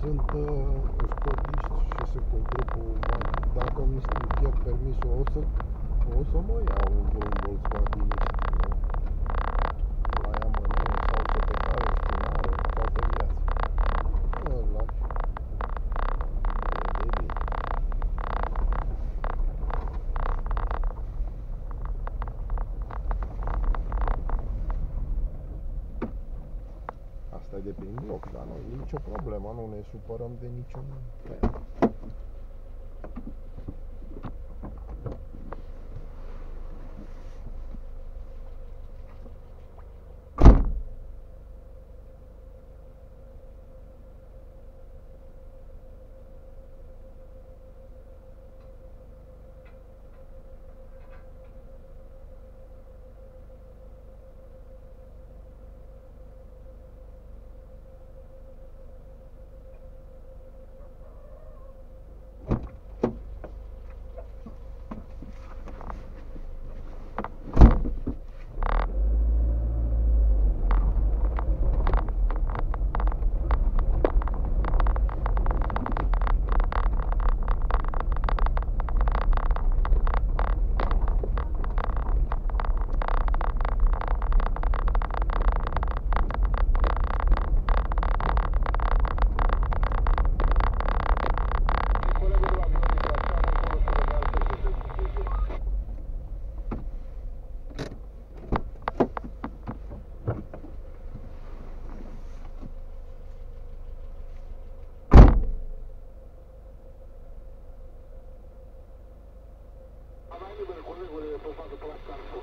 sunt scotiști și sunt cu grupul. Dacă mi pierd permisul, o să mă iau vreun volkswageniști, nu? La ea mânere sau sotecare, spinare, toată viața. Îl lași. E de bine. Asta e de prin loc, dar nu e nicio problemă, nu ne supărăm de niciun fel. Avanti per correre, per fare la